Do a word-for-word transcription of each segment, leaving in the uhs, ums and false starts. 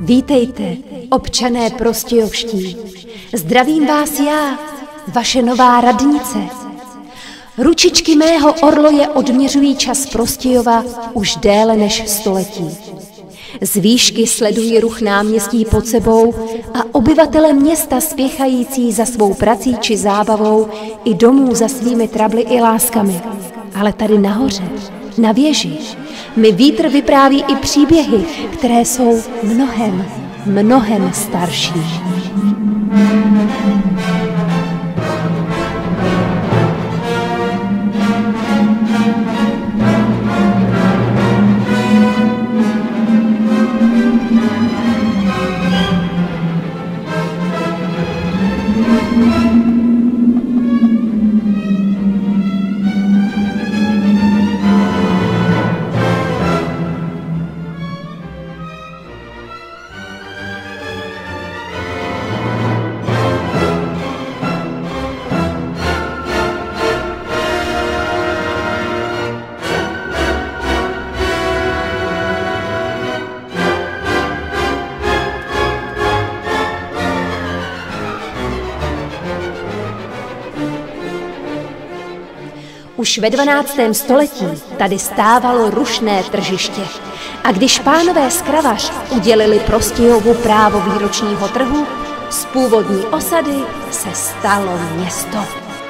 Vítejte, občané prostějovští. Zdravím vás já, vaše nová radnice. Ručičky mého orloje odměřují čas Prostějova už déle než století. Z výšky sledují ruch náměstí pod sebou a obyvatele města spěchající za svou prací či zábavou i domů za svými trably i láskami. Ale tady nahoře, na věži, mi vítr vypráví i příběhy, které jsou mnohem, mnohem starší. Už ve dvanáctém století tady stávalo rušné tržiště a když pánové z Kravař udělili Prostějovu právo výročního trhu, z původní osady se stalo město.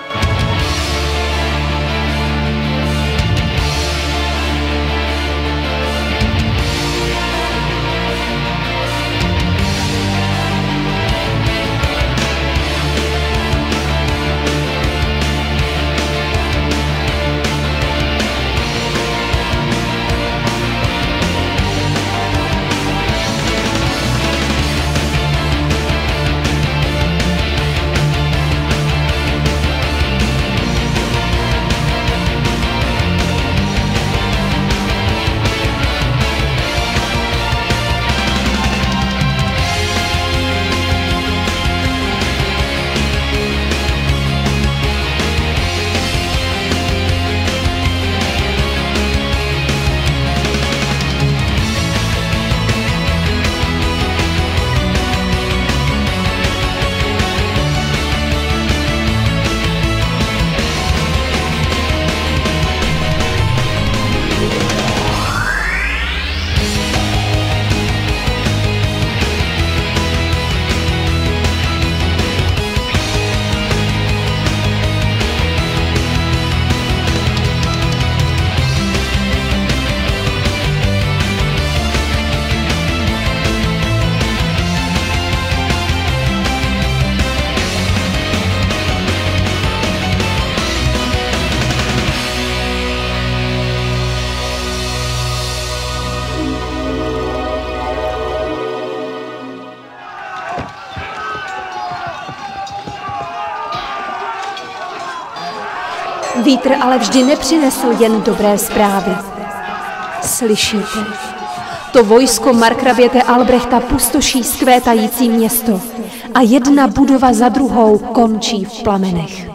Vítr ale vždy nepřinesl jen dobré zprávy. Slyšíte? To vojsko markraběte Albrechta pustoší skvétající město a jedna budova za druhou končí v plamenech.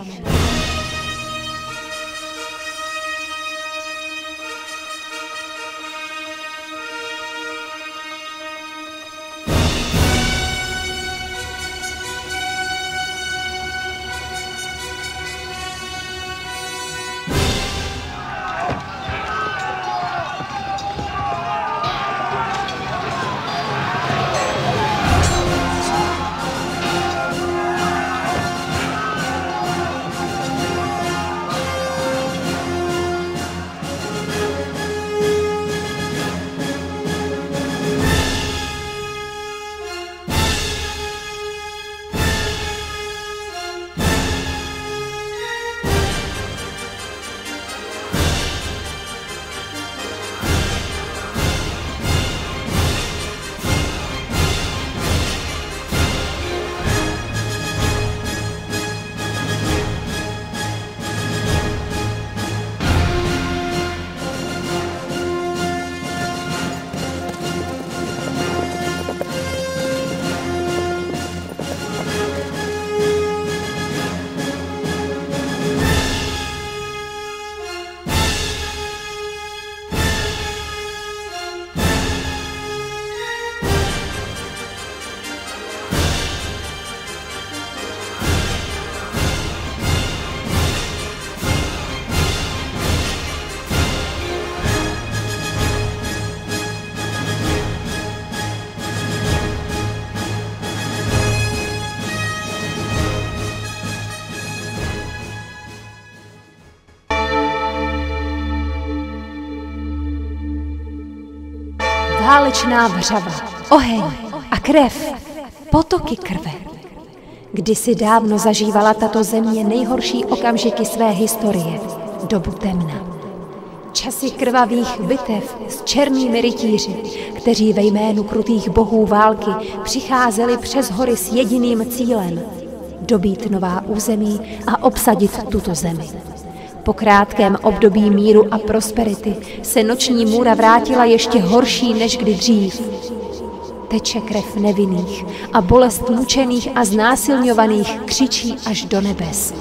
válečná vřava, oheň a krev, potoky krve. Kdysi dávno zažívala tato země nejhorší okamžiky své historie, dobu temna. Časy krvavých bitev s černými rytíři, kteří ve jménu krutých bohů války přicházeli přes hory s jediným cílem – dobít nová území a obsadit tuto zemi. Po krátkém období míru a prosperity se noční můra vrátila ještě horší než kdy dřív. Teče krev nevinných a bolest mučených a znásilňovaných křičí až do nebes.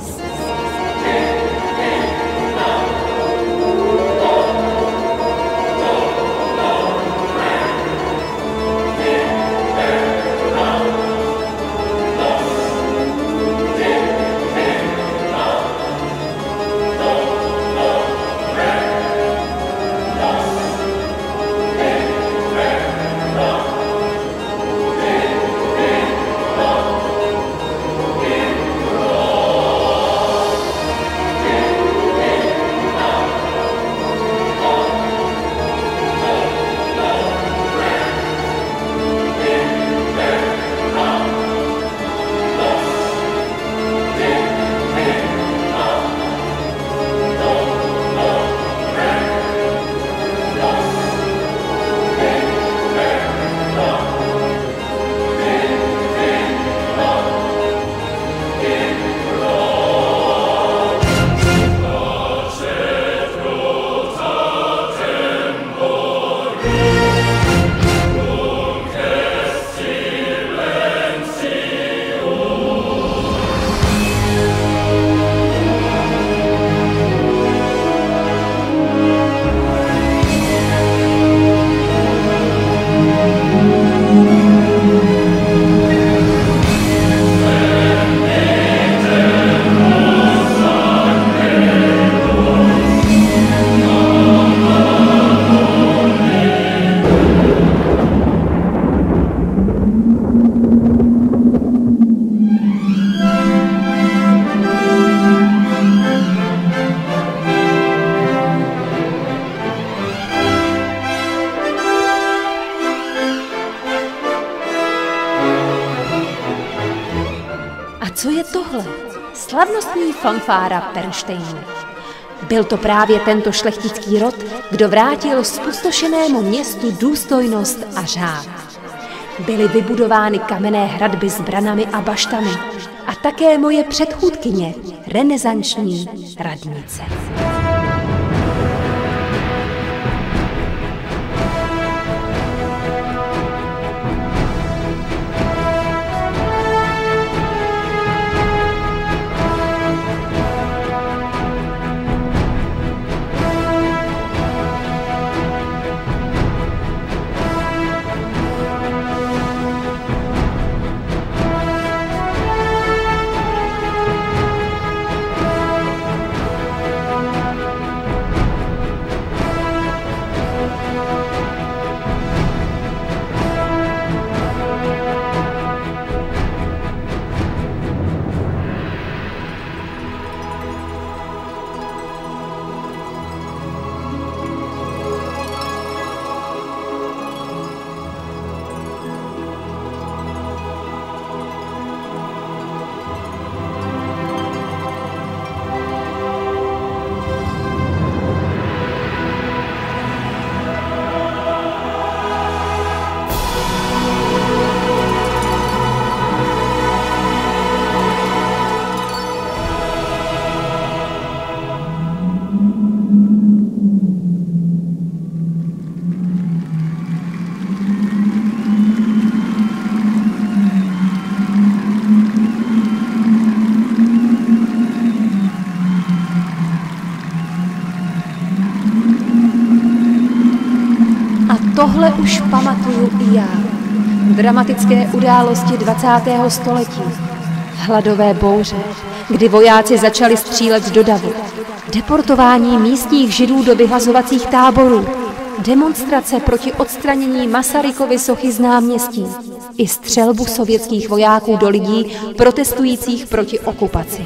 Co je tohle? Slavnostní fanfára Pernštejnů. Byl to právě tento šlechtický rod, kdo vrátil zpustošenému městu důstojnost a řád. Byly vybudovány kamenné hradby s branami a baštami a také moje předchůdkyně, renesanční radnice. Tohle už pamatuju i já. Dramatické události dvacátého století. Hladové bouře, kdy vojáci začali střílet do davu. Deportování místních Židů do vyhlazovacích táborů. Demonstrace proti odstranění Masarykovy sochy z náměstí. I střelbu sovětských vojáků do lidí protestujících proti okupaci.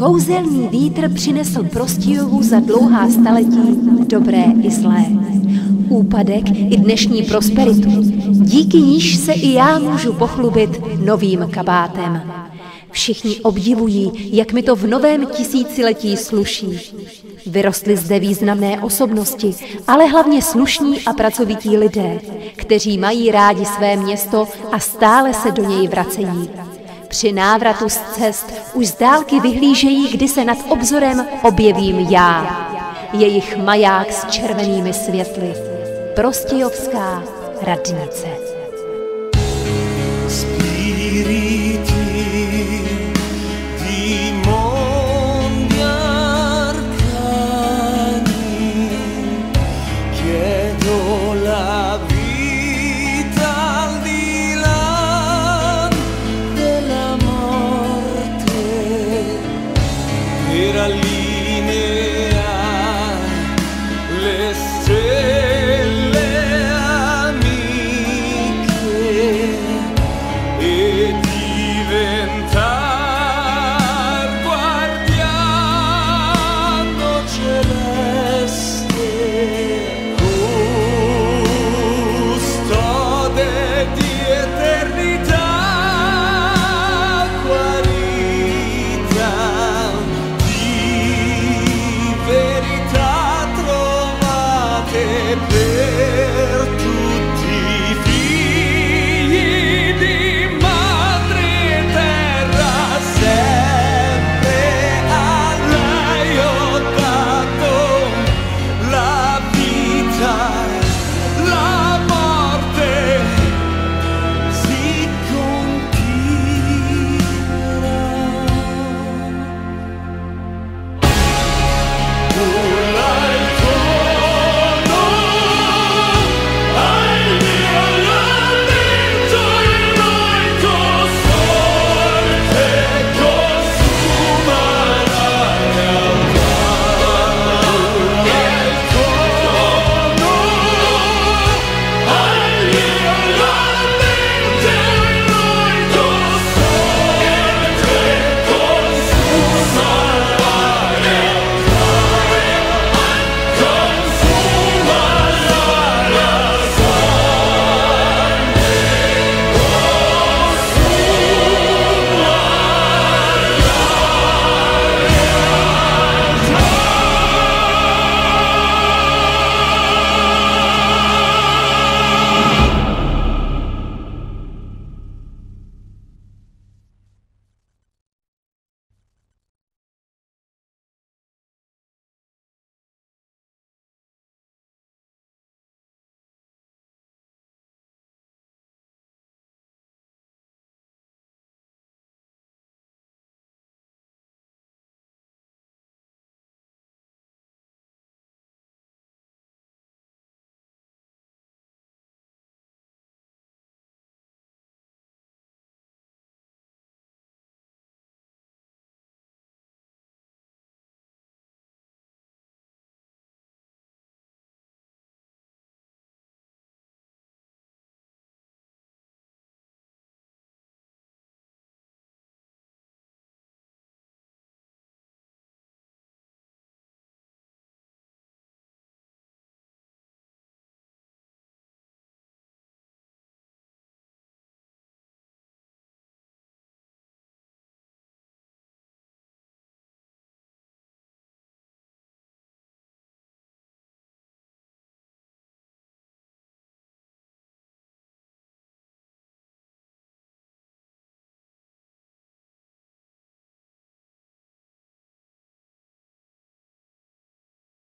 Kouzelný vítr přinesl Prostějovu za dlouhá staletí dobré i zlé. Úpadek i dnešní prosperitu, díky níž se i já můžu pochlubit novým kabátem. Všichni obdivují, jak mi to v novém tisíciletí sluší. Vyrostly zde významné osobnosti, ale hlavně slušní a pracovití lidé, kteří mají rádi své město a stále se do něj vracejí. Při návratu z cest už z dálky vyhlížejí, kdy se nad obzorem objevím já. Jejich maják s červenými světly. Prostějovská radnice. Spirito